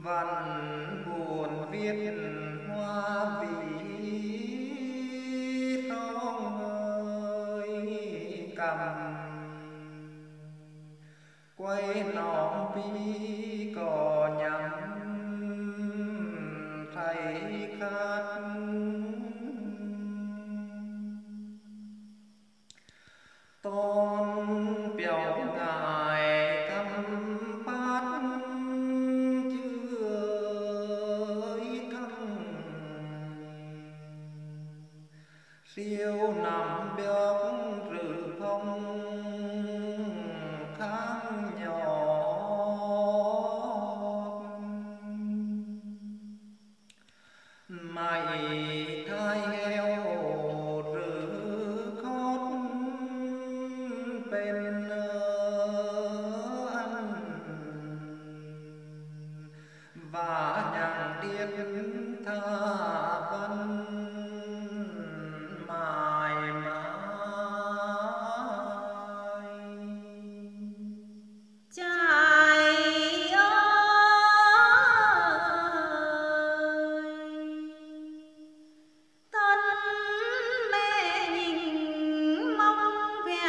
văn buồn viết hoa vị sông ơi cầm quay nón bi cò nhắm thấy khát tôn biểu ngài thăm phát chưới thăm siêu nằm béo rự phong kháng nhỏ mày thai heo rự khót bên ăn và nhàng điếc tha văn mài mãi trai ơi thân mẹ nhìn mong vẻ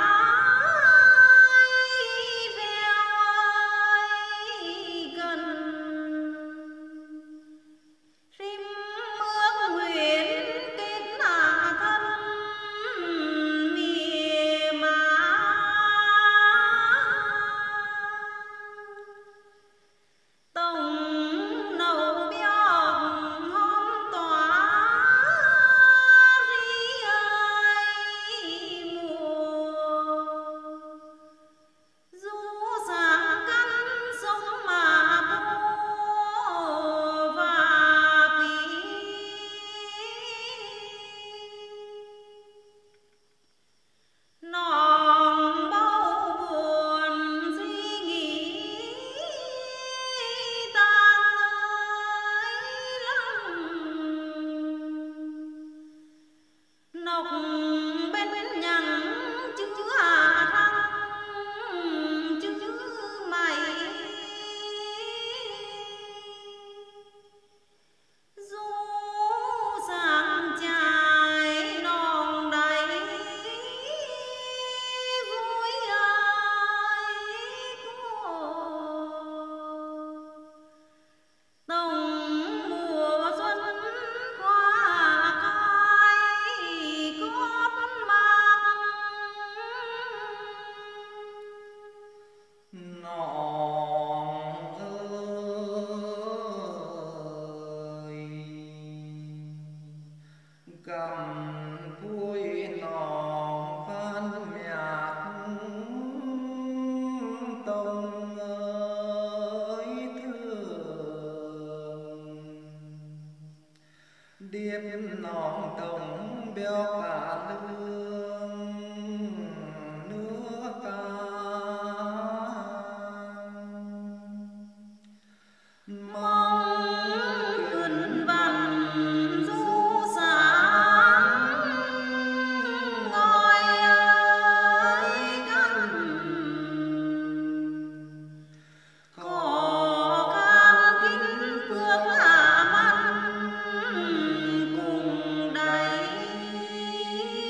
reo ơi gần rim ước nguyện kết là thân mì má tổng nấu bióc hôm tỏa ri ơi mùa du sáng căn sống mà bố và bí nòng bao buồn suy nghĩ tang ơi lòng nọc bên nhằng chữ thăng chữ mày du sáng chài nòng đầy vui ơi tổng mùa xuân hoa cài cốt mang nòng ơi cầm cuối nòng phan nhạc tông ơi thương điệp nòng tổng béo cả lương nước ta mong cơn văn du sáng ngôi ơi căn có cam kín phước hạ văn cùng đầy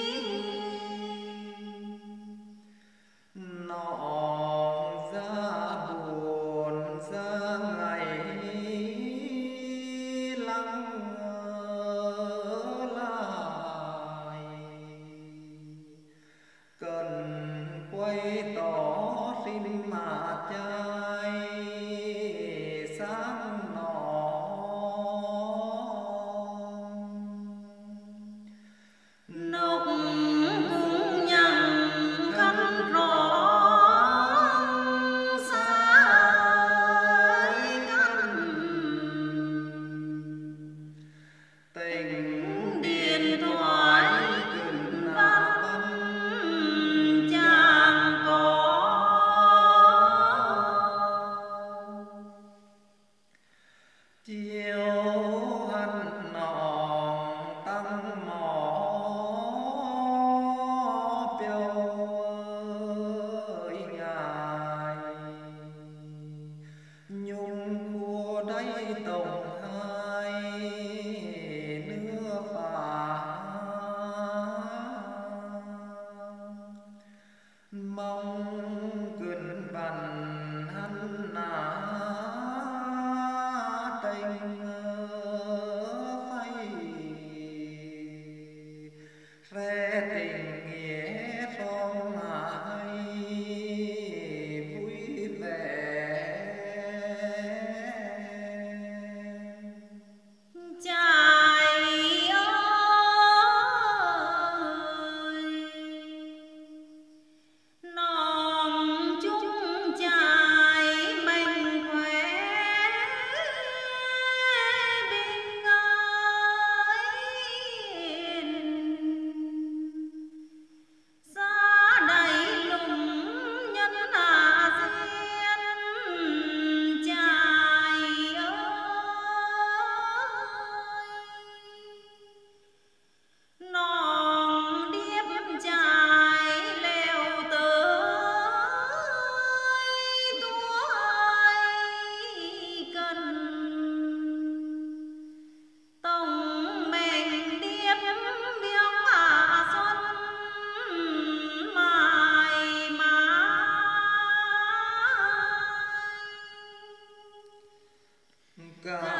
ca